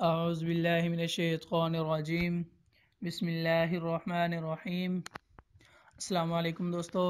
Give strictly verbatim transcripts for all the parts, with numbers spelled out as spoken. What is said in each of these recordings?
اعوذ باللہ من الشیطان الرجیم بسم اللہ الرحمن الرحیم۔ السلام علیکم دوستو،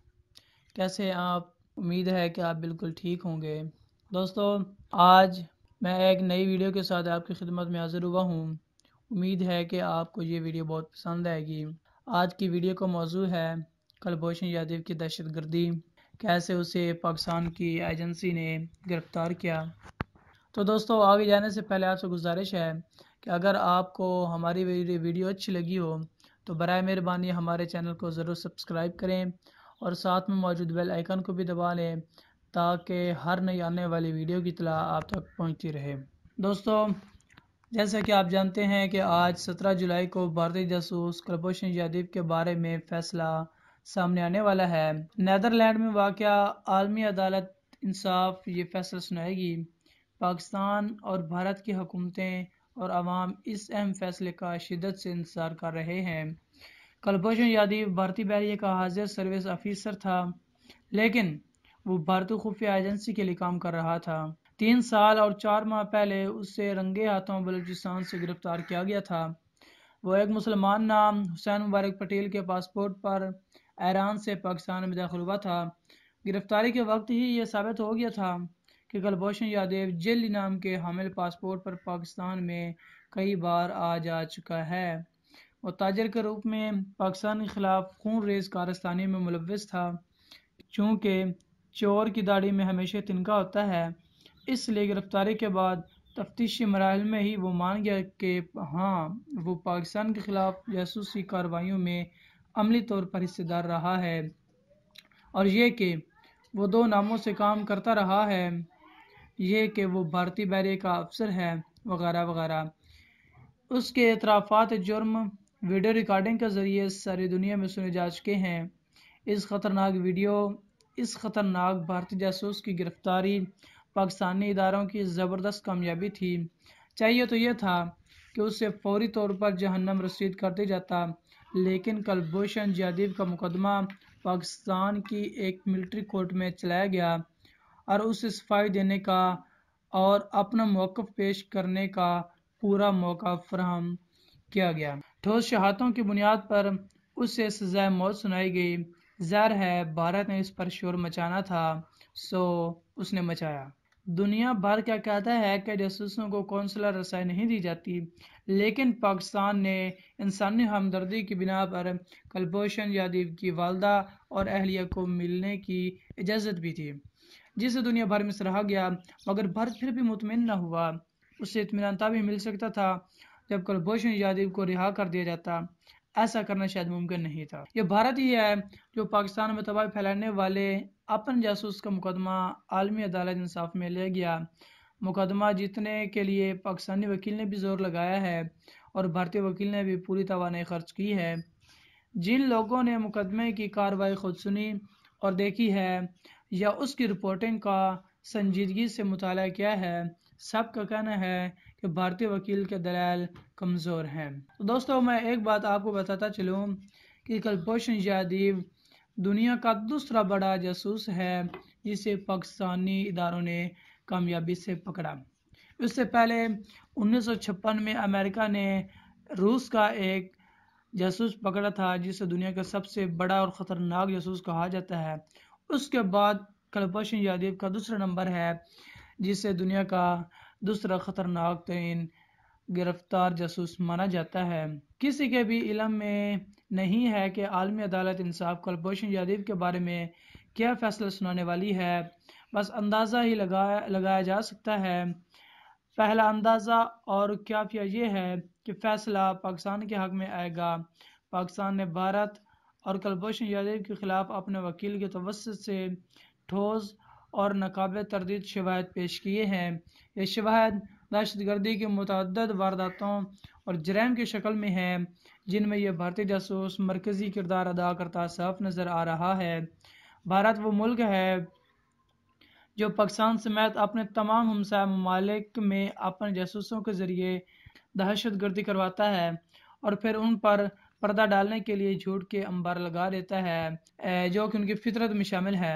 کیسے ہیں آپ؟ امید ہے کہ آپ بالکل ٹھیک ہوں گے۔ دوستو، آج میں ایک نئی ویڈیو کے ساتھ آپ کی خدمت میں حاضر ہوا ہوں۔ امید ہے کہ آپ کو یہ ویڈیو بہت پسند آئے گی۔ آج کی ویڈیو کا موضوع ہے کلبھوشن یادیو کی دہشت گردی، کیسے اسے پاکستان کی ایجنسی نے گرفتار کیا۔ تو دوستو، آگے جانے سے پہلے آپ سے گزارش ہے کہ اگر آپ کو ہماری ویڈیو اچھی لگی ہو تو برائے مہربانی ہمارے چینل کو ضرور سبسکرائب کریں اور ساتھ میں موجود بیل آئیکن کو بھی دبا لیں تاکہ ہر نئی آنے والی ویڈیو کی اطلاع آپ تک پہنچتی رہے۔ دوستو، جیسا کہ آپ جانتے ہیں کہ آج سترہ جولائی کو بھارتی جاسوس کلبھوشن یادیو کے بارے میں فیصلہ سامنے آنے والا ہے۔ نیدرلینڈ میں واقع عالمی عدالت انصاف یہ فیصلہ سنائے گی۔ پاکستان اور بھارت کی حکومتیں اور عوام اس اہم فیصلے کا شدت سے انتظار کر رہے ہیں۔ کلبھوشن یادیو بھارتی بحریہ کا حاضر سروس آفیسر تھا، لیکن وہ بھارتی خفیہ ایجنسی کے لیے کام کر رہا تھا۔ تین سال اور چار ماہ پہلے اسے رنگے ہاتھوں بلوچستان سے گرفتار کیا گیا تھا۔ وہ ایک مسلمان نام حسین مبارک پٹیل کے پاسپورٹ پر ایران سے پاکستان میں داخل ہوا تھا۔ گرفتاری کے وقت ہی یہ ثابت ہو گیا تھا کہ کلبھوشن یادیو جیلی نام کے حامل پاسپورٹ پر پاکستان میں کئی بار آ جا چکا ہے۔ وہ تاجر کے روپ میں پاکستان کے خلاف خون ریز کارستانی میں ملوث تھا۔ چونکہ چور کی داڑھی میں ہمیشہ تنکا ہوتا ہے، اس لیے گرفتاری کے بعد تفتیشی مراحل میں ہی وہ مان گیا کہ ہاں، وہ پاکستان کے خلاف جاسوسی کارروائیوں میں عملی طور پر حصہ دار رہا ہے، اور یہ کہ وہ دو ناموں سے کام کرتا رہا ہے، یہ کہ وہ بھارتی بحریہ کا افسر ہے، وغیرہ وغیرہ۔ اس کے اعترافات جرم ویڈیو ریکارڈنگ کے ذریعے ساری دنیا میں سنے جا چکے ہیں۔ اس خطرناک ویڈیو اس خطرناک بھارتی جاسوس کی گرفتاری پاکستانی اداروں کی زبردست کامیابی تھی۔ چاہیے تو یہ تھا کہ اسے فوری طور پر جہنم رسید کر دیا جاتا، لیکن کلبھوشن یادیو کا مقدمہ پاکستان کی ایک ملٹری کورٹ میں چلایا گیا اور اسے صفائی دینے کا اور اپنا موقف پیش کرنے کا پورا موقع فراہم کیا گیا۔ ٹھوس شہادتوں کی بنیاد پر اسے سزائے موت سنائی گئی۔ ظاہر ہے بھارت نے اس پر شور مچانا تھا، سو اس نے مچایا۔ دنیا بھر کیا کہتا ہے کہ جاسوسوں کو قونصلر رسائی نہیں دی جاتی، لیکن پاکستان نے انسانی ہمدردی کی بنا پر کلبھوشن یادیو کی والدہ اور اہلیہ کو ملنے کی اجازت بھی دی، جسے دنیا بھر میں سراہا گیا، مگر بھارت پھر بھی مطمئن نہ ہوا۔ اسے اطمینان تبھی مل سکتا تھا جب کلبھوشن یادیو کو رہا کر دیا جاتا۔ ایسا کرنا شاید ممکن نہیں تھا۔ یہ بھارت ہی ہے جو پاکستان میں تباہی پھیلانے والے اپن جاسوس کا مقدمہ عالمی عدالت انصاف میں لے گیا۔ مقدمہ جیتنے کے لیے پاکستانی وکیل نے بھی زور لگایا ہے اور بھارتی وکیل نے بھی پوری توانائی خرچ کی ہے۔ جن لوگوں نے مقدمے کی کارروائی خود سنی اور دیکھی ہے یا اس کی رپورٹنگ کا سنجیدگی سے مطالعہ کیا ہے، سب کا کہنا ہے کہ بھارتی وکیل کے دلائل کمزور ہیں۔ تو دوستو، میں ایک بات آپ کو بتاتا چلوں کہ کلبھوشن یادیو دنیا کا دوسرا بڑا جاسوس ہے جسے پاکستانی اداروں نے کامیابی سے پکڑا۔ اس سے پہلے انیس سو چھپن میں امریکہ نے روس کا ایک جاسوس پکڑا تھا جسے دنیا کا سب سے بڑا اور خطرناک جاسوس کہا جاتا ہے۔ اس کے بعد کلبھوشن یادیو کا دوسرا نمبر ہے جسے دنیا کا دوسرا خطرناک ترین گرفتار جاسوس مانا جاتا ہے۔ کسی کے بھی علم میں نہیں ہے کہ عالمی عدالت انصاف کلبھوشن یادیو کے بارے میں کیا فیصلہ سنانے والی ہے، بس اندازہ ہی لگایا لگایا جا سکتا ہے۔ پہلا اندازہ اور کافیہ یہ ہے کہ فیصلہ پاکستان کے حق میں آئے گا۔ پاکستان نے بھارت اور کلبھوشن یادیو کے خلاف اپنے وکیل کے توسط سے ٹھوس اور ناقابل تردید شواہد پیش کیے ہیں۔ یہ شواہد دہشت گردی کی متعدد وارداتوں اور جرائم کی شکل میں ہیں جن میں یہ بھارتی جاسوس مرکزی کردار ادا کرتا صاف نظر آ رہا ہے۔ بھارت وہ ملک ہے جو پاکستان سمیت اپنے تمام ہمسایہ ممالک میں اپنے جاسوسوں کے ذریعے دہشت گردی کرواتا ہے اور پھر ان پر پردہ ڈالنے کے لیے جھوٹ کے انبار لگا دیتا ہے جو کہ ان کی فطرت میں شامل ہے۔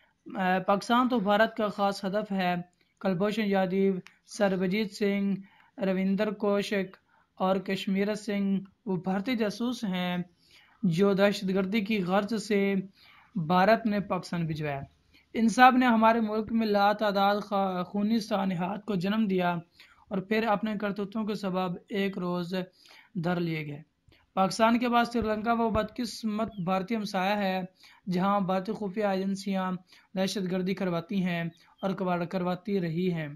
پاکستان تو بھارت کا خاص ہدف ہے۔ کلبھوشن یادیو، سربجیت سنگھ، رویندر کوشک اور کشمیر سنگھ وہ بھارتی جاسوس ہیں جو دہشت گردی کی غرض سے بھارت نے پاکستان بھجوایا۔ ان سب نے ہمارے ملک میں لاتعداد خونی سانحات کو جنم دیا اور پھر اپنے کرتوتوں کے سبب ایک روز دھر لیے گئے۔ پاکستان کے بعد سری لنکا وہ بدقسمت بھارتی ہمسایہ ہے جہاں بھارتی خفیہ ایجنسیاں دہشت گردی کرواتی ہیں اور کرواتی رہی ہیں۔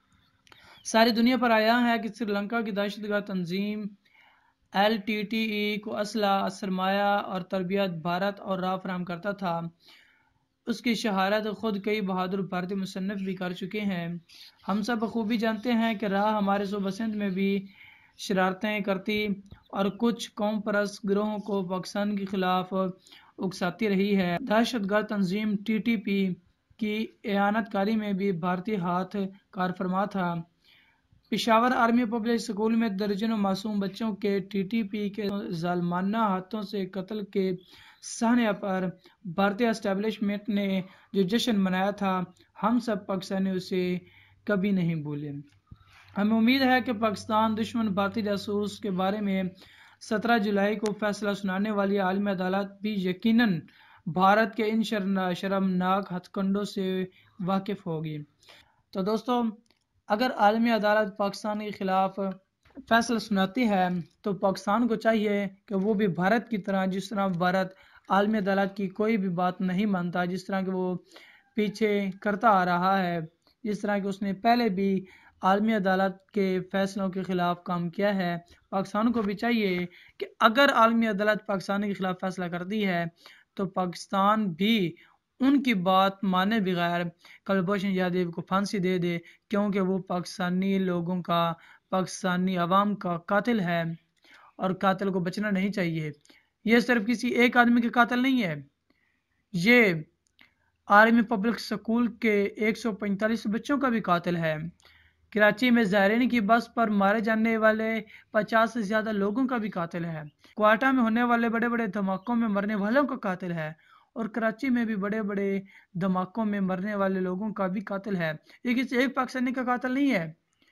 ساری دنیا پر آیا ہے کہ سری لنکا کی دہشت گرد تنظیم ایل ٹی ٹی ای کو اسلحہ، سرمایہ اور تربیت بھارت اور راہ فراہم کرتا تھا۔ اس کی شہادت خود کئی بہادر بھارتی مصنف بھی کر چکے ہیں۔ ہم سب بخوبی جانتے ہیں کہ راہ ہمارے صوبہ سندھ میں بھی شرارتیں کرتی اور کچھ قوم پرست گروہوں کو پاکستان کے خلاف اکساتی رہی ہے۔ دہشت گرد تنظیم ٹی ٹی پی کی اعانت کاری میں بھی بھارتی ہاتھ کار فرما تھا۔ پشاور آرمی پبلک اسکول میں درجنوں معصوم بچوں کے ٹی ٹی پی کے ظالمانہ ہاتھوں سے قتل کے سہنے پر بھارتی اسٹیبلشمنٹ نے جو جشن منایا تھا، ہم سب پاکستانی اسے کبھی نہیں بھولے۔ ہمیں امید ہے کہ پاکستان دشمن بھارتی جاسوس کے بارے میں سترہ جولائی کو فیصلہ سنانے والی عالمی عدالت بھی یقیناً بھارت کے ان شرمناک ہتھ کنڈوں سے واقف ہوگی۔ تو دوستو، اگر عالمی عدالت پاکستان کے خلاف فیصلہ سناتی ہے تو پاکستان کو چاہیے کہ وہ بھی بھارت کی طرح، جس طرح بھارت عالمی عدالت کی کوئی بھی بات نہیں مانتا، جس طرح کہ وہ پیچھے کرتا آ رہا ہے، جس طرح کہ اس نے پہلے بھی عالمی عدالت کے فیصلوں کے خلاف کام کیا ہے، پاکستان کو بھی چاہیے کہ اگر عالمی عدالت پاکستان کے خلاف فیصلہ کرتی ہے تو پاکستان بھی ان کی بات مانے بغیر کلبھوشن یادیو کو پھانسی دے دے، کیونکہ وہ پاکستانی لوگوں کا، پاکستانی عوام کا قاتل ہے اور قاتل کو بچنا نہیں چاہیے۔ یہ صرف کسی ایک آدمی کے قاتل نہیں ہے، یہ آرمی پبلک سکول کے ایک سو پینتالیس بچوں کا بھی قاتل ہے۔ کراچی میں زائرین کی بس پر مارے جانے والے پچاس سے زیادہ لوگوں کا بھی قاتل ہے۔ کوئٹہ میں ہونے والے بڑے بڑے دھماکوں میں مرنے والوں کا قاتل ہے، اور کراچی میں بھی بڑے بڑے دھماکوں میں مرنے والے لوگوں کا بھی قاتل ہے۔ یہ کسی ایک پاکستانی کا قاتل نہیں ہے،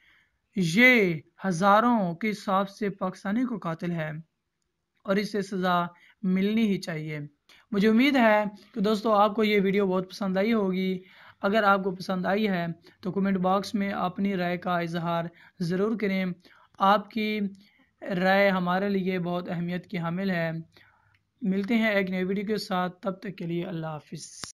یہ ہزاروں کے حساب سے پاکستانی کو قاتل ہے اور اسے سزا ملنی ہی چاہیے۔ مجھے امید ہے کہ دوستو آپ کو یہ ویڈیو بہت پسند آئی ہوگی۔ اگر آپ کو پسند آئی ہے تو کمنٹ باکس میں اپنی رائے کا اظہار ضرور کریں۔ آپ کی رائے ہمارے لیے بہت اہمیت کی حامل ہے۔ ملتے ہیں ایک نئی ویڈیو کے ساتھ، تب تک کے لیے اللہ حافظ۔